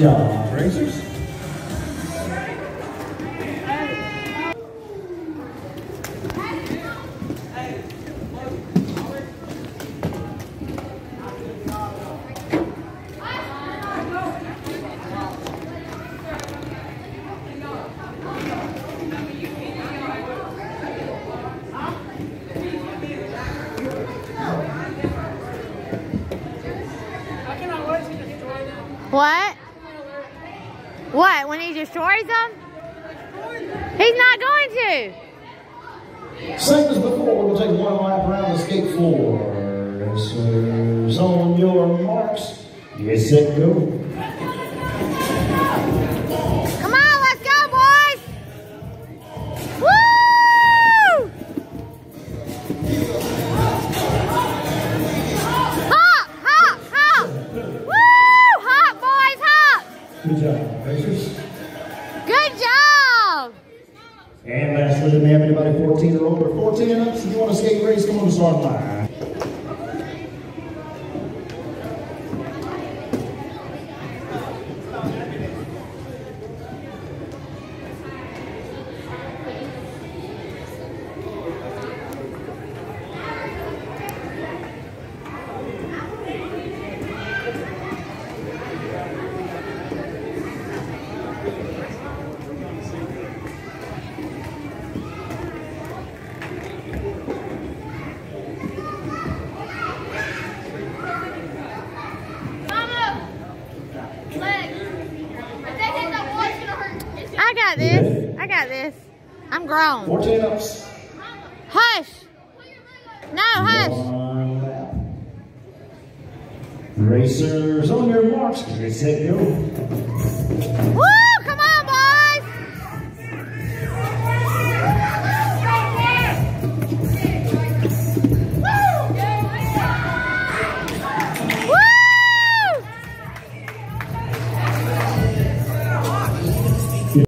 job, racers. What? What? When he destroys them? He's not going to. Same as before, we'll take one lap around the skate floor. Racers on your marks. Get set, go. Come on, let's go, boys. Woo! Hop, hop, hop. Woo! Hop, boys, hop. Good job, racers. Good job. And lastly, do we have anybody 14 or over? 14 and up, so if you want to skate race, come on to start line. I got this. I got this. I'm grown. 14 ups. Hush. No, hush. One lap. Racers on your marks. Get set, go. Woo!